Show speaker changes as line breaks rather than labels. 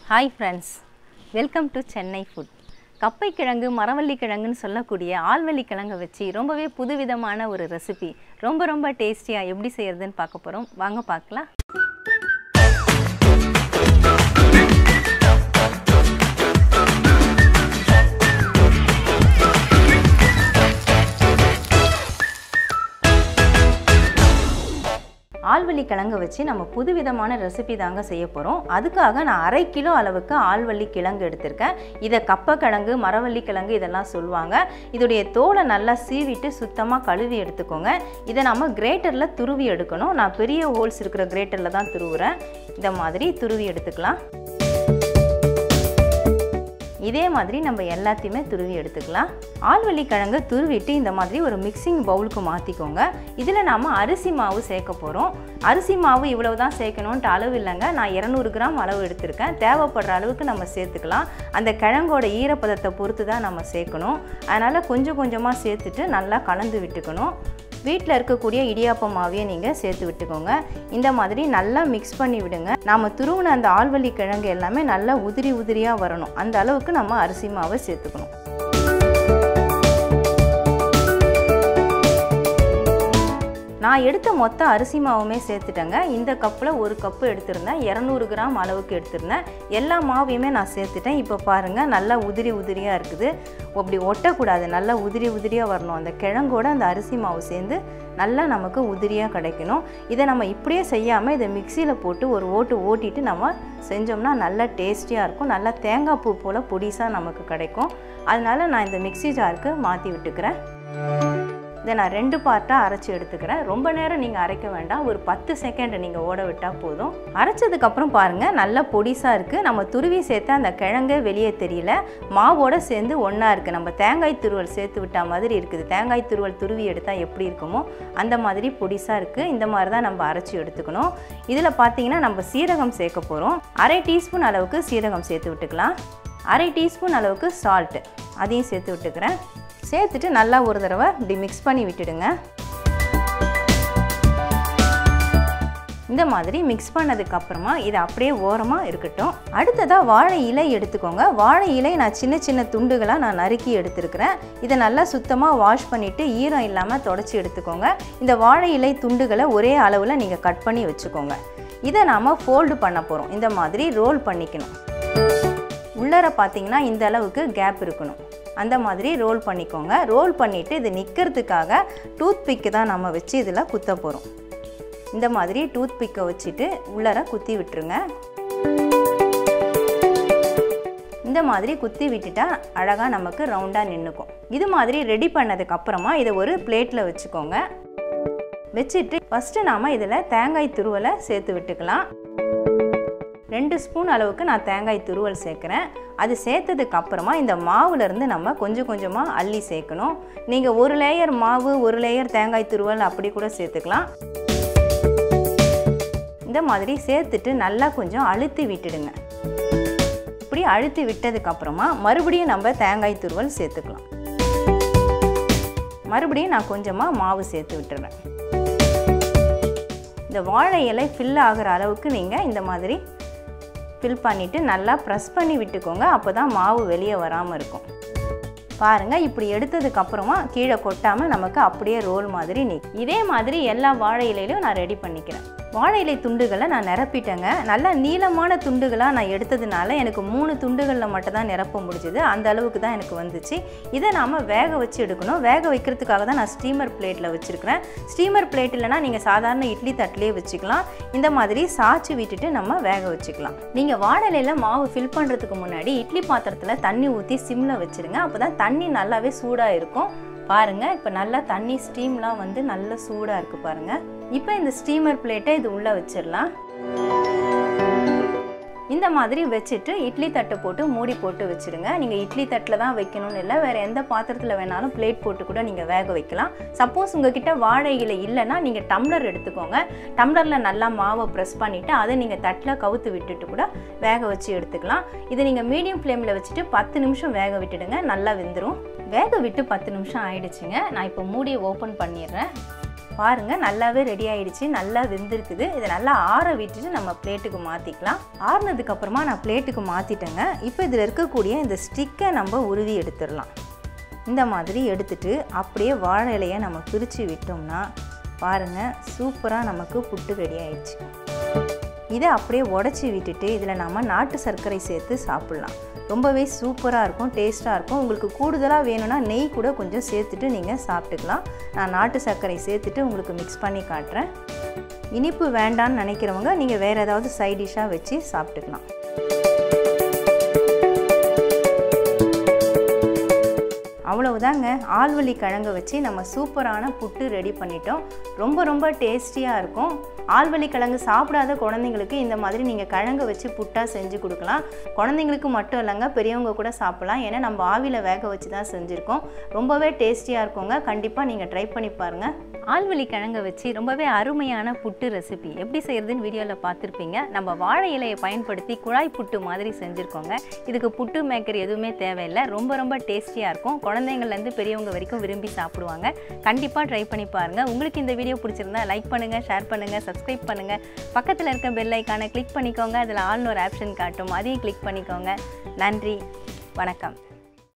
Hi friends, welcome to Chennai Food. கப்பை கிழங்கு மரவள்ளி கிழங்குன்னு சொல்லக்கூடிய ஆல்வள்ளி கிழங்கை வச்சு ரொம்பவே புதுவிதமான ஒரு ரெசிபி ரொம்ப டேஸ்டியா எப்படி செய்யறதுன்னு பார்க்க போறோம். வாங்க பார்க்கலாம். ஆல்வள்ளி கிழங்கு வச்சு நம்ம புதுவிதமான ரெசிபி தாங்க செய்ய போகிறோம். அதுக்காக நான் 1/2 கிலோ அளவுக்கு ஆல்வள்ளி கிழங்கு எடுத்திருக்கேன். இதை கப்பை கிழங்கு மரவள்ளி கிழங்கு இதெல்லாம் சொல்லுவாங்க. இதோடைய தோலை நல்லா சீவிட்டு சுத்தமாக கழுவி எடுத்துக்கோங்க. இதை நம்ம கிரேட்டரில் துருவி எடுக்கணும். நான் பெரிய ஹோல்ஸ் இருக்கிற கிரேட்டரில் தான் துருவுறேன். இந்த மாதிரி துருவி எடுத்துக்கலாம். இதே மாதிரி நம்ம எல்லாத்தையுமே துருவி எடுத்துக்கலாம். ஆல்வள்ளி கிழங்கு துருவிட்டு இந்த மாதிரி ஒரு மிக்சிங் பவுலுக்கு மாற்றிக்கோங்க. இதில் நாம் அரிசி மாவு சேர்க்க போகிறோம். அரிசி மாவு இவ்வளவு தான் சேர்க்கணுன்ட்டு அளவு இல்லைங்க. நான் 200 கிராம் அளவு எடுத்திருக்கேன். தேவைப்படுற அளவுக்கு நம்ம சேர்த்துக்கலாம். அந்த கிழங்கோட ஈரப்பதத்தை பொறுத்து தான் நம்ம சேர்க்கணும். அதனால் கொஞ்சமாக சேர்த்துட்டு நல்லா கலந்து விட்டுக்கணும். வீட்டில் இருக்கக்கூடிய இடியாப்ப மாவையை நீங்கள் சேர்த்து விட்டுக்கோங்க. இந்த மாதிரி நல்லா மிக்ஸ் பண்ணி விடுங்க. நாம் துருவின அந்த ஆல்வள்ளி கிழங்கு எல்லாமே நல்லா உதிரியாக வரணும். அந்த அளவுக்கு நம்ம அரிசி மாவை சேர்த்துக்கணும். நான் எடுத்த மொத்த அரிசி மாவுமே சேர்த்துட்டேங்க. இந்த கப்பில் 1 கப்பு எடுத்திருந்தேன். 200 கிராம் அளவுக்கு எடுத்திருந்தேன். எல்லா மாவையுமே நான் சேர்த்துட்டேன். இப்போ பாருங்கள் நல்லா உதிரியாக இருக்குது. அப்படி ஒட்டக்கூடாது. நல்லா உதிரியாக வரணும். அந்த கிழங்கோட அந்த அரிசி மாவு சேர்ந்து நல்லா நமக்கு உதிரியாக கிடைக்கணும். இதை நம்ம இப்படியே செய்யாமல் இதை மிக்சியில் போட்டு ஒரு ஓட்டிட்டு நம்ம செஞ்சோம்னா நல்லா டேஸ்டியாக இருக்கும். நல்லா தேங்காய் பூ போல் பொடிசாக நமக்கு கிடைக்கும். அதனால் நான் இந்த மிக்சி ஜாருக்கு மாற்றி விட்டுக்கிறேன். இதை நான் 2 பார்ட்டாக அரைச்சி எடுத்துக்கிறேன். ரொம்ப நேரம் நீங்கள் அரைக்க வேண்டாம். ஒரு 10 செகண்ட் நீங்கள் ஓட விட்டால் போதும். அரைச்சதுக்கப்புறம் பாருங்கள் நல்லா பொடிசாக இருக்குது. நம்ம துருவி சேர்த்து அந்த கிழங்கே வெளியே தெரியல. மாவோடு சேர்ந்து ஒன்றா இருக்குது. நம்ம தேங்காய் துருவல் சேர்த்து விட்டா மாதிரி இருக்குது. தேங்காய் துருவல் துருவி எடுத்தால் எப்படி இருக்குமோ அந்த மாதிரி பொடிசாக இருக்குது. இந்த மாதிரி தான் நம்ம அரைச்சி எடுத்துக்கணும். இதில் பார்த்தீங்கன்னா நம்ம சீரகம் சேர்க்க போகிறோம். 1/2 டீஸ்பூன் அளவுக்கு சீரகம் சேர்த்து விட்டுக்கலாம். 1/2 டீஸ்பூன் அளவுக்கு சால்ட்டு அதையும் சேர்த்து விட்டுக்கிறேன். சேர்த்துட்டு நல்லா ஒரு தடவை இப்படி மிக்ஸ் பண்ணி விட்டுடுங்க. இந்த மாதிரி மிக்ஸ் பண்ணதுக்கப்புறமா இது அப்படியே ஓரமாக இருக்கட்டும். அடுத்ததாக வாழை இலை எடுத்துக்கோங்க. வாழை இலை நான் சின்ன துண்டுகளாக நான் நறுக்கி எடுத்துருக்கிறேன். இதை நல்லா சுத்தமாக வாஷ் பண்ணிவிட்டு ஈரம் இல்லாமல் தொடச்சி எடுத்துக்கோங்க. இந்த வாழை இலை துண்டுகளை ஒரே அளவில் நீங்கள் கட் பண்ணி வச்சுக்கோங்க. இதை நாம் ஃபோல்டு பண்ண போகிறோம். இந்த மாதிரி ரோல் பண்ணிக்கணும். உள்ளர பார்த்தீங்கன்னா இந்த அளவுக்கு கேப் இருக்கணும். அந்த மாதிரி ரோல் பண்ணிக்கோங்க. ரோல் பண்ணிவிட்டு இது நிற்கிறதுக்காக டூத் பிக்கு தான் நம்ம வச்சு இதில் குத்த போகிறோம். இந்த மாதிரி டூத் பிக்கை வச்சுட்டு உள்ளர குத்தி விட்டுருங்க. இந்த மாதிரி குத்தி விட்டுட்டா அழகாக நமக்கு ரவுண்டாக நின்றுக்கும். இது மாதிரி ரெடி பண்ணதுக்கப்புறமா இதை ஒரு பிளேட்டில் வச்சுக்கோங்க. வச்சுட்டு ஃபஸ்ட்டு நாம் இதில் தேங்காய் துருவலை சேர்த்து விட்டுக்கலாம். 2 ஸ்பூன் அளவுக்கு நான் தேங்காய் துருவல் சேர்க்குறேன். அது சேர்த்ததுக்கு அப்புறமா இந்த மாவுலேருந்து நம்ம கொஞ்சமாக அள்ளி சேர்க்கணும். நீங்கள் 1 லேயர் மாவு 1 லேயர் தேங்காய் துருவல் அப்படி கூட சேர்த்துக்கலாம். இந்த மாதிரி சேர்த்துட்டு நல்லா கொஞ்சம் அழுத்தி விட்டுடுங்க. இப்படி அழுத்தி விட்டதுக்கப்புறமா மறுபடியும் நம்ம தேங்காய் துருவல் சேர்த்துக்கலாம். மறுபடியும் நான் கொஞ்சமாக மாவு சேர்த்து விட்டுறேன். இந்த வாழை இலை ஃபில் ஆகிற அளவுக்கு நீங்கள் இந்த மாதிரி ஃபில் பண்ணிவிட்டு நல்லா ப்ரெஸ் பண்ணி விட்டுக்கோங்க. அப்போ தான் மாவு வெளியே வராமல் இருக்கும். பாருங்கள் இப்படி எடுத்ததுக்கப்புறமா கீழே கொட்டாமல் நமக்கு அப்படியே ரோல் மாதிரி நிற்கும். இதே மாதிரி எல்லா வாழை இலையிலையும் நான் ரெடி பண்ணிக்கிறேன். வாழை இலை துண்டுகளை நான் நிரப்பிட்டேங்க. நல்லா நீளமான துண்டுகளாக நான் எடுத்ததுனால எனக்கு 3 துண்டுகளில் மட்டும் தான் நிரப்ப முடிஞ்சுது. அந்த அளவுக்கு தான் எனக்கு வந்துச்சு. இதை நாம் வேக வச்சு எடுக்கணும். வேக வைக்கிறதுக்காக தான் நான் ஸ்டீமர் பிளேட்டில் வச்சுருக்கிறேன். ஸ்டீமர் பிளேட் இல்லைனா நீங்கள் சாதாரண இட்லி தட்டிலே வச்சுக்கலாம். இந்த மாதிரி சாய்ச்சி விட்டுட்டு நம்ம வேக வச்சுக்கலாம். நீங்கள் வாழை இலையில் மாவு ஃபில் பண்ணுறதுக்கு முன்னாடி இட்லி பாத்திரத்தில் தண்ணி ஊற்றி சிம்மில் வச்சுருங்க. அப்போ தான் தண்ணி நல்லாவே சூடாக இருக்கும். பாருங்கள் இப்போ நல்லா தண்ணி ஸ்டீம்லாம் வந்து நல்ல சூடாக இருக்குது பாருங்கள். இப்போ இந்த ஸ்டீமர் பிளேட்டை இது உள்ளே வச்சிடலாம். இந்த மாதிரி வச்சுட்டு இட்லி தட்டு போட்டு மூடி போட்டு வச்சுடுங்க. நீங்கள் இட்லி தட்டில் தான் வைக்கணும்னு இல்லை, வேறு எந்த பாத்திரத்தில் வேணாலும் பிளேட் போட்டு கூட நீங்கள் வேக வைக்கலாம். சப்போஸ் உங்ககிட்ட வாழை இலை இல்லைன்னா நீங்கள் டம்ளர் எடுத்துக்கோங்க. டம்ளரில் நல்லா மாவை ப்ரெஸ் பண்ணிவிட்டு அதை நீங்கள் தட்டில் கவுத்து விட்டுட்டு கூட வேக வச்சு எடுத்துக்கலாம். இதை நீங்கள் மீடியம் ஃப்ளேமில் வச்சுட்டு 10 நிமிஷம் வேக விட்டுடுங்க. நல்லா வெந்துடும். வேக விட்டு 10 நிமிஷம் ஆயிடுச்சுங்க. நான் இப்போ மூடியை ஓப்பன் பண்ணிடுறேன். பாருங்கள் நல்லாவே ரெடி ஆகிடுச்சு, நல்லா வெந்திருக்குது. இதை நல்லா ஆற விட்டுட்டு நம்ம பிளேட்டுக்கு மாற்றிக்கலாம். ஆறுனதுக்கப்புறமா நான் பிளேட்டுக்கு மாற்றிட்டேங்க. இப்போ இதில் இருக்கக்கூடிய இந்த ஸ்டிக்கை நம்ம உருவி எடுத்துடலாம். இந்த மாதிரி எடுத்துட்டு அப்படியே வாழை இலையை நம்ம பிரித்து விட்டோம்னா பாருங்கள் சூப்பராக நமக்கு புட்டு ரெடி ஆயிடுச்சு. இதை அப்படியே உடச்சி விட்டுட்டு இதில் நம்ம நாட்டு சர்க்கரை சேர்த்து சாப்பிட்லாம். ரொம்பவே சூப்பராக இருக்கும், டேஸ்ட்டாக இருக்கும். உங்களுக்கு கூடுதலாக வேணும்னா நெய் கூட கொஞ்சம் சேர்த்துட்டு நீங்கள் சாப்பிட்டுக்கலாம். நான் நாட்டு சர்க்கரை சேர்த்துட்டு உங்களுக்கு மிக்ஸ் பண்ணி காட்டுறேன். இனிப்பு வேண்டான்னு நினைக்கிறவங்க நீங்கள் வேறு ஏதாவது சைட் டிஷ்ஷாக வச்சு சாப்பிட்டுக்கலாம். அவ்வளவுதாங்க, ஆள்வள்ளி கிழங்கு வச்சு நம்ம சூப்பரான புட்டு ரெடி பண்ணிட்டோம். ரொம்ப டேஸ்டியாக இருக்கும். ஆள்வள்ளி கிழங்கு சாப்பிடாத குழந்தைங்களுக்கு இந்த மாதிரி நீங்கள் கிழங்கு வச்சு புட்டாக செஞ்சு கொடுக்கலாம். குழந்தைங்களுக்கு மட்டும் இல்லைங்க, பெரியவங்க கூட சாப்பிட்லாம். ஏன்னா நம்ம ஆவியில் வேக வச்சு தான் செஞ்சுருக்கோம். ரொம்பவே டேஸ்டியாக இருக்குங்க. கண்டிப்பாக நீங்கள் ட்ரை பண்ணி பாருங்கள். ஆள்வள்ளி கிழங்கை வச்சு ரொம்பவே அருமையான புட்டு ரெசிபி எப்படி செய்கிறதுன்னு வீடியோவில் பார்த்துருப்பீங்க. நம்ம வாழை இலையை பயன்படுத்தி குழாய் புட்டு மாதிரி செஞ்சுருக்கோங்க. இதுக்கு புட்டு மேக்கர் எதுவுமே தேவையில்லை. ரொம்ப டேஸ்டியாக இருக்கும். குழந்தைங்கள்லேருந்து பெரியவங்க வரைக்கும் விரும்பி சாப்பிடுவாங்க. கண்டிப்பாக ட்ரை பண்ணி பாருங்கள். உங்களுக்கு இந்த வீடியோ பிடிச்சிருந்தா லைக் பண்ணுங்கள், ஷேர் பண்ணுங்கள், சப்ஸ்கிரைப் பண்ணுங்கள். பக்கத்தில் இருக்க பெல் ஐக்கானை கிளிக் பண்ணிக்கோங்க. அதில் ஆல்னு ஒரு ஆப்ஷன் காட்டும், அதையும் கிளிக் பண்ணிக்கோங்க. நன்றி, வணக்கம்.